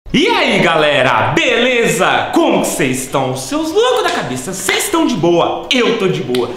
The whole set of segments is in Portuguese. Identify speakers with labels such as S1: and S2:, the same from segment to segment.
S1: E aí galera, beleza? Como que vocês estão? Seus loucos da cabeça, vocês estão de boa? Eu tô de boa,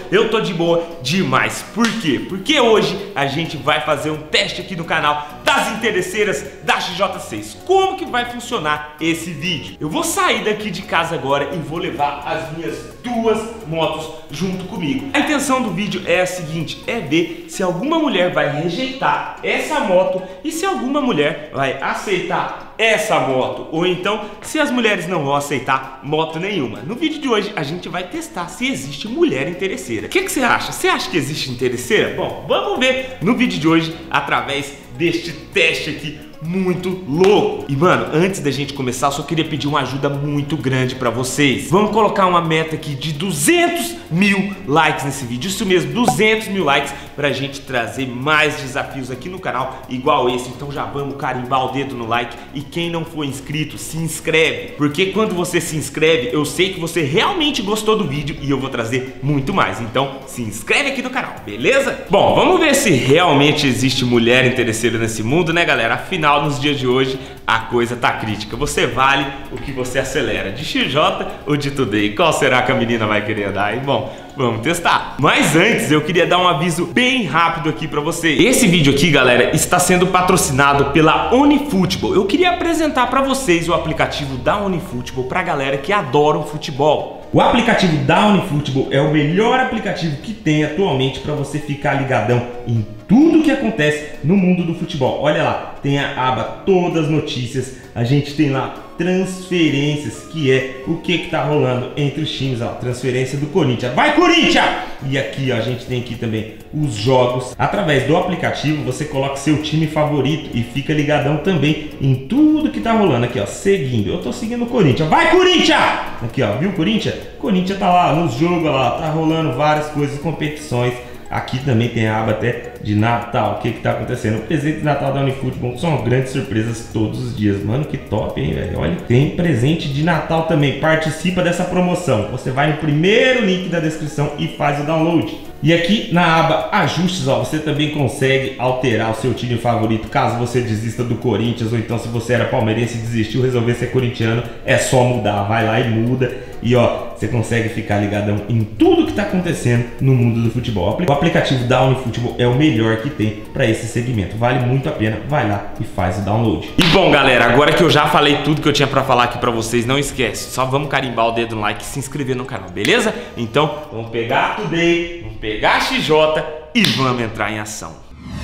S1: demais. Por quê? Porque hoje a gente vai fazer um teste aqui no canal das interesseiras da XJ6. Como que vai funcionar esse vídeo? Eu vou sair daqui de casa agora e vou levar as minhas duas motos junto comigo. A intenção do vídeo é a seguinte, é ver se alguma mulher vai rejeitar essa moto e se alguma mulher vai aceitar essa moto, ou então se as mulheres não vão aceitar moto nenhuma. No vídeo de hoje a gente vai testar se existe mulher interesseira. O que você acha? Você acha que existe interesseira? Bom, vamos ver no vídeo de hoje através deste teste aqui muito louco. E mano, antes da gente começar, eu só queria pedir uma ajuda muito grande pra vocês. Vamos colocar uma meta aqui de 200 mil likes nesse vídeo. Isso mesmo, 200 mil likes pra gente trazer mais desafios aqui no canal igual esse. Então já vamos carimbar o dedo no like. E quem não for inscrito, se inscreve, porque quando você se inscreve, eu sei que você realmente gostou do vídeo e eu vou trazer muito mais. Então se inscreve aqui no canal, beleza? Bom, vamos ver se realmente existe mulher interesseira nesse mundo, né galera? Afinal, nos dias de hoje a coisa tá crítica. Você vale o que você acelera, de XJ ou de Today. Qual será que a menina vai querer andar? E bom, vamos testar. Mas antes eu queria dar um aviso bem rápido aqui pra você. Esse vídeo aqui, galera, está sendo patrocinado pela OneFootball. Eu queria apresentar pra vocês o aplicativo da OneFootball pra galera que adora o futebol. O aplicativo da OneFootball é o melhor aplicativo que tem atualmente para você ficar ligadão em tudo que acontece no mundo do futebol. Olha lá, tem a aba Todas as Notícias, a gente tem lá transferências, que é o que tá rolando entre os times, ó, transferência do Corinthians. Vai Corinthians! E aqui, ó, a gente tem aqui também os jogos. Através do aplicativo você coloca seu time favorito e fica ligadão também em tudo que tá rolando aqui, ó, seguindo. Eu tô seguindo o Corinthians. Vai Corinthians! Aqui, ó, viu o Corinthians? Corinthians tá lá nos jogos, lá, tá rolando várias coisas, competições. Aqui também tem a aba até de Natal. O que tá acontecendo? O presente de Natal da OneFootball são grandes surpresas todos os dias. Mano, que top, hein, velho? Olha, tem presente de Natal também. Participa dessa promoção. Você vai no primeiro link da descrição e faz o download. E aqui na aba Ajustes, ó, você também consegue alterar o seu time favorito caso você desista do Corinthians, ou então se você era palmeirense e desistiu, resolver ser corintiano, é só mudar. Vai lá e muda. E ó, você consegue ficar ligadão em tudo que tá acontecendo no mundo do futebol. O aplicativo da OneFootball é o melhor que tem para esse segmento. Vale muito a pena. Vai lá e faz o download. E bom, galera, agora que eu já falei tudo que eu tinha para falar aqui para vocês, não esquece, só vamos carimbar o dedo no like e se inscrever no canal, beleza? Então, vamos pegar a Today, vamos pegar a XJ e vamos entrar em ação.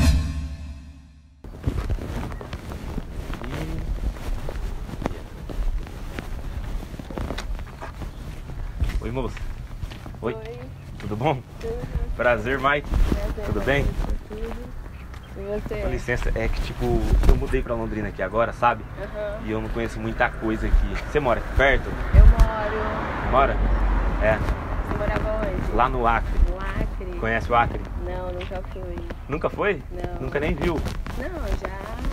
S1: Oi, moça. Oi. Tudo bom?
S2: Tudo.
S1: Prazer, Mike.
S2: Prazer,
S1: tudo bem?
S2: Tudo. E você?
S1: Com licença, é que tipo, eu mudei pra Londrina aqui agora, sabe? E eu não conheço muita coisa aqui. Você mora aqui perto?
S2: Eu moro.
S1: Mora? É.
S2: Você morava onde?
S1: Lá no Acre.
S2: No Acre?
S1: Conhece o Acre?
S2: Não, nunca fui.
S1: Nunca foi?
S2: Não.
S1: Nunca nem viu?
S2: Não,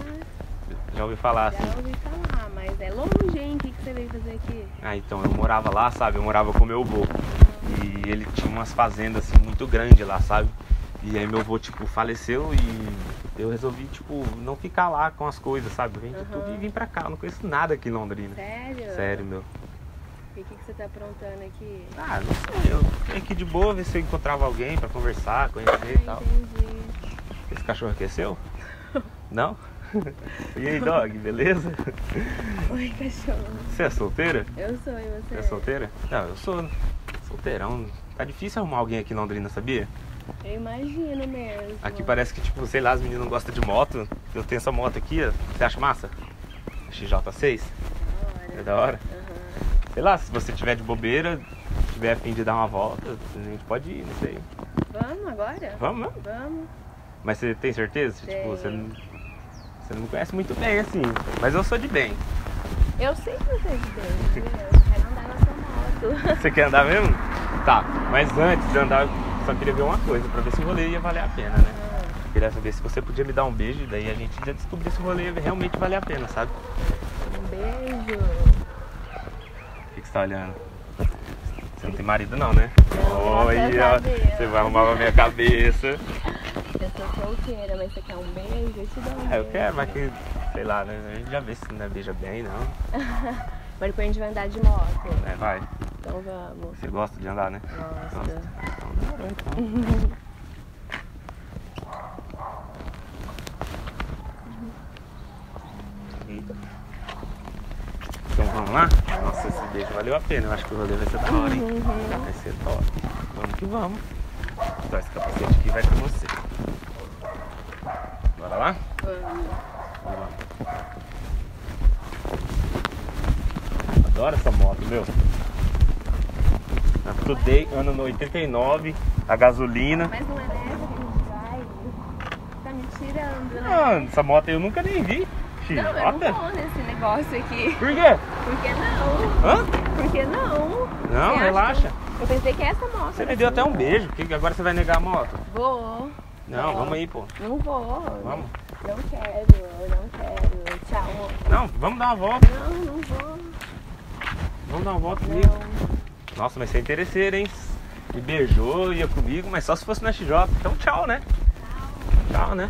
S1: Já ouvi falar assim.
S2: já ouvi falar, mas é longe, hein? O que você veio fazer aqui?
S1: Ah, então, eu morava lá, sabe? Eu morava com meu avô. E ele tinha umas fazendas assim muito grandes lá, sabe? E aí meu avô, tipo, faleceu e eu resolvi, tipo, não ficar lá com as coisas, sabe? Vendi tudo e vim pra cá. Eu não conheço nada aqui em Londrina.
S2: Sério?
S1: Sério, meu.
S2: E o que você tá aprontando aqui?
S1: Ah, não sei. Eu vim aqui de boa, ver se eu encontrava alguém pra conversar, conhecer e tal.
S2: Entendi.
S1: Esse cachorro aqui é seu? Não? E aí, dog, beleza?
S2: Oi, cachorro.
S1: Você é solteira?
S2: Eu sou, e você?
S1: Você é solteira? Não, eu sou solteirão. Tá difícil arrumar alguém aqui em Londrina, sabia?
S2: Eu imagino mesmo.
S1: Aqui parece que, tipo, sei lá, as meninas não gostam de moto. Eu tenho essa moto aqui, ó. Você acha massa? XJ6?
S2: Da hora.
S1: É da hora?
S2: Uhum.
S1: Sei lá, se você tiver de bobeira, tiver a fim de dar uma volta, a gente pode ir, não sei.
S2: Vamos agora?
S1: Vamos mesmo?
S2: Vamos.
S1: Mas você tem certeza?
S2: Tenho.
S1: Tipo, você não me conhece muito bem, assim. Mas eu sou de bem.
S2: Eu sei que você é de bem, eu quero andar na sua moto.
S1: Você quer andar mesmo? Tá, mas antes de andar, eu só queria ver uma coisa, pra ver se o rolê ia valer a pena, né? Eu queria saber se você podia me dar um beijo, e daí a gente já descobrir se o rolê realmente valer a pena, sabe?
S2: Um beijo.
S1: O que você tá olhando? Você não tem marido não, né?
S2: Não,
S1: Oi,
S2: graças a Deus.
S1: você vai arrumar pra minha cabeça.
S2: Eu sou solteira, mas você quer um beijo? Eu te dou um beijo.
S1: Eu quero, mas que sei lá, né? A gente já vê se não beija bem, não.
S2: Mas depois a gente vai andar de moto.
S1: É, vai.
S2: Então vamos.
S1: Você gosta de andar, né?
S2: Gosto.
S1: Gosta. Então, demorou, então. Eita. Então vamos lá? Nossa, esse beijo valeu a pena. Eu acho que o rolê vai ser da hora, hein? Vai ser top. Vamos que vamos. Então esse capacete aqui vai com você. Bora lá?
S2: Vamos.
S1: Vamos lá. Adoro essa moto, meu. A Today, ano no 89, a gasolina.
S2: Mas não é nessa que a gente vai. Tá me tirando, né?
S1: Ah, essa moto aí eu nunca nem vi.
S2: Não, eu não
S1: Xirota?
S2: vou nesse negócio aqui.
S1: Por quê?
S2: Por que não?
S1: Hã?
S2: Por que não?
S1: Não,
S2: Você acha
S1: relaxa.
S2: que Eu pensei que é essa moto.
S1: Você me deu até um beijo, que agora você vai negar a moto.
S2: Vou.
S1: Não, vamos aí, pô.
S2: Não vou.
S1: Vamos.
S2: Não quero. Tchau, amor.
S1: Não, vamos dar uma volta.
S2: Não vou.
S1: Vamos dar uma volta comigo.
S2: Não.
S1: Nossa, mas você é interesseiro, hein? Me beijou, ia comigo, mas só se fosse na XJ. Então tchau, né? Tchau, né?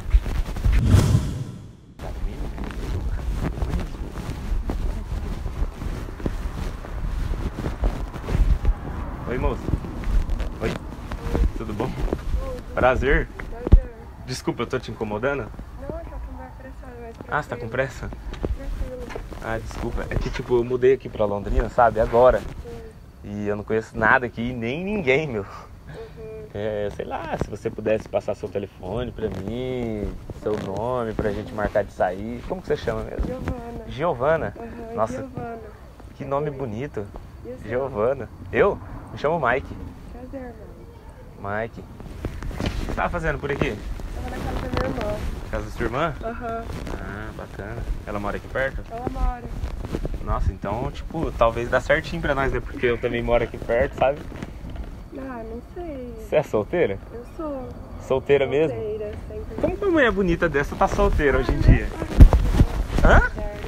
S1: Oi, moço. Oi. Tudo bom? Prazer. Desculpa, eu tô te incomodando?
S2: Não, eu tô com pressão, mas
S1: Ah, você tá com pressa?
S2: tranquilo.
S1: Ah, desculpa. É que, tipo, eu mudei aqui pra Londrina, sabe? Agora. E eu não conheço nada aqui, nem ninguém, meu. É, sei lá, se você pudesse passar seu telefone pra mim, seu nome, pra gente marcar de sair. Como que você chama mesmo?
S2: Giovana.
S1: Giovana?
S2: Uhum,
S1: Nossa,
S2: Giovana.
S1: que nome bonito.
S2: E o seu?
S1: Giovana. Eu? Me chamo Mike.
S2: Prazer, mano.
S1: Mike. O que você tava fazendo por aqui?
S2: Tava na casa da minha irmã.
S1: Casa da sua irmã?
S2: Aham.
S1: Ah, bacana. Ela mora aqui perto?
S2: Ela mora.
S1: Nossa, então, tipo, talvez dá certinho pra nós, né? Porque eu também moro aqui perto, sabe?
S2: Ah, não sei.
S1: Você é solteira?
S2: Eu sou.
S1: Solteira mesmo?
S2: Solteira, sempre.
S1: Como que uma mulher bonita dessa tá solteira hoje em dia? Hã?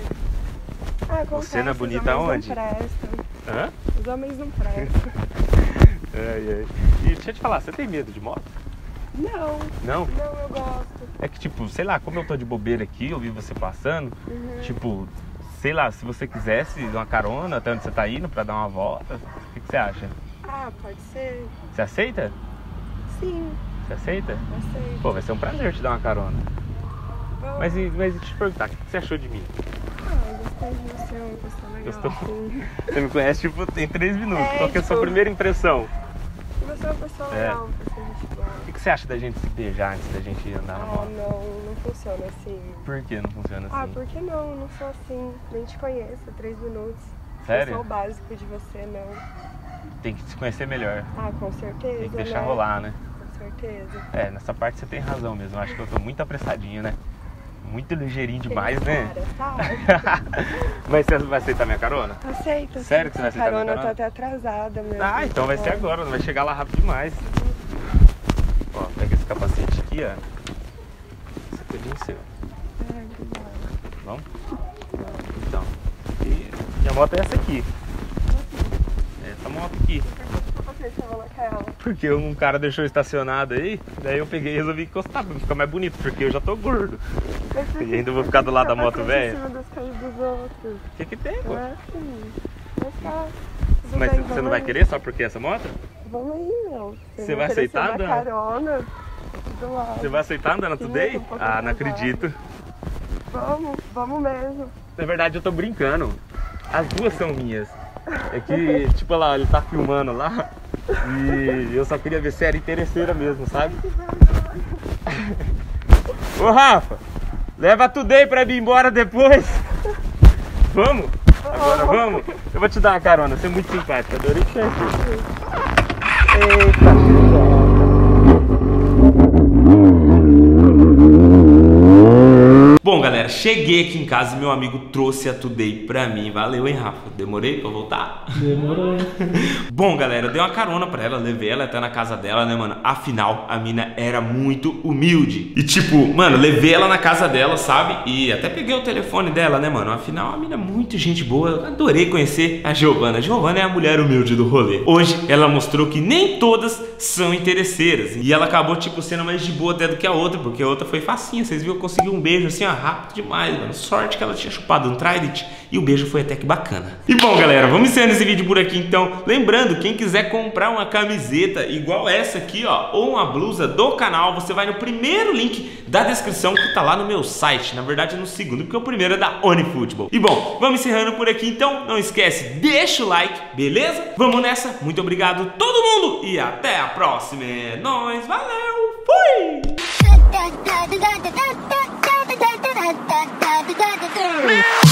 S2: Ah,
S1: Você não é
S2: acontece,
S1: bonita
S2: os homens
S1: aonde?
S2: Não prestam.
S1: Hã?
S2: Os homens não prestam.
S1: Ai, ai. E deixa eu te falar, você tem medo de moto?
S2: Não,
S1: Não?
S2: não, eu gosto.
S1: É que, tipo, sei lá, como eu tô de bobeira aqui, eu vi você passando, tipo, sei lá, se você quisesse uma carona até onde você tá indo pra dar uma volta, o que você acha?
S2: Ah, pode ser.
S1: Você aceita?
S2: Sim,
S1: Você aceita?
S2: aceito.
S1: Pô, vai ser um prazer te dar uma carona.
S2: Vamos.
S1: Mas deixa eu te perguntar, o que você achou de mim?
S2: Ah, eu gostei de você, é uma pessoa legal.
S1: Gostou?
S2: Sim.
S1: Você me conhece, tipo, em 3 minutos.
S2: É,
S1: Qual que é a sua
S2: tipo-
S1: primeira impressão?
S2: Você é uma pessoa
S1: É.
S2: legal, uma pessoa gente boa.
S1: O que você acha da gente se beijar antes da gente andar na
S2: Ah,
S1: moto?
S2: não funciona assim.
S1: Por que não funciona assim?
S2: Ah, por que não? Eu não sou assim. Nem te conheço, 3 minutos.
S1: Sério?
S2: Eu sou o básico de você, não.
S1: Tem que se conhecer melhor.
S2: Ah, com certeza.
S1: Tem que deixar
S2: né?
S1: rolar, né?
S2: Com certeza.
S1: É, nessa parte você tem razão mesmo. Eu acho que eu tô muito apressadinho, né? Muito ligeirinho demais, né?
S2: Cara, tá?
S1: Mas você vai aceitar minha carona?
S2: Aceita.
S1: Sério que você vai aceitar minha
S2: carona? Eu
S1: carona?
S2: tô até atrasada mesmo.
S1: Ah, então vai ser agora, não vai chegar lá rápido demais. Ó, pega esse capacete aqui, ó. Esse aqui é bem seu. Vamos? Então. E minha moto é essa aqui. Essa moto aqui. Porque um cara deixou estacionado aí, daí eu peguei e resolvi encostar pra ficar mais bonito, porque eu já tô gordo. E ainda vou ficar do lado da moto velha.
S2: Em cima das coisas dos outros.
S1: O que que tem, pô?
S2: Não é assim. Vai ficar. Tudo
S1: Mas
S2: bem,
S1: você não
S2: vamos
S1: vai
S2: aí.
S1: querer só porque é essa moto?
S2: Vamos aí, meu.
S1: Você vai aceitar,
S2: dar
S1: Dan?
S2: carona? Do lado.
S1: Você vai aceitar andar na
S2: Sim,
S1: Today?
S2: eu tô um pouco
S1: Ah, não
S2: atrasada.
S1: acredito.
S2: Vamos mesmo.
S1: Na verdade eu tô brincando. As duas são minhas. É que, tipo, olha lá, ele tá filmando lá. E eu só queria ver se era interesseira mesmo, sabe? Ô Rafa, leva a Today pra mim embora depois. Vamos? Agora vamos? Eu vou te dar uma carona, você é muito simpática, adorei te conhecer. Eita, bom, galera, cheguei aqui em casa e meu amigo trouxe a Today pra mim. Valeu, hein, Rafa? Demorei pra voltar?
S3: Demorou.
S1: Bom, galera, eu dei uma carona pra ela, levei ela até na casa dela, né, mano? Afinal, a mina era muito humilde. E tipo, mano, levei ela na casa dela, sabe? E até peguei o telefone dela, né, mano? Afinal, a mina é muito gente boa. Eu adorei conhecer a Giovana. A Giovana é a mulher humilde do rolê. Hoje, ela mostrou que nem todas são interesseiras. E ela acabou, tipo, sendo mais de boa até do que a outra, porque a outra foi facinha. Vocês viram? Eu consegui um beijo assim, ó, rápido demais, mano. Sorte que ela tinha chupado um Trident e o beijo foi até que bacana. E bom, galera, vamos encerrando esse vídeo por aqui então. Lembrando, quem quiser comprar uma camiseta igual essa aqui, ó, ou uma blusa do canal, você vai no primeiro link da descrição que tá lá no meu site. Na verdade no segundo, porque o primeiro é da OniFootball. E bom, vamos encerrando por aqui então. Não esquece, deixa o like, beleza? Vamos nessa. Muito obrigado todo mundo e até a próxima. É nóis, valeu, fui!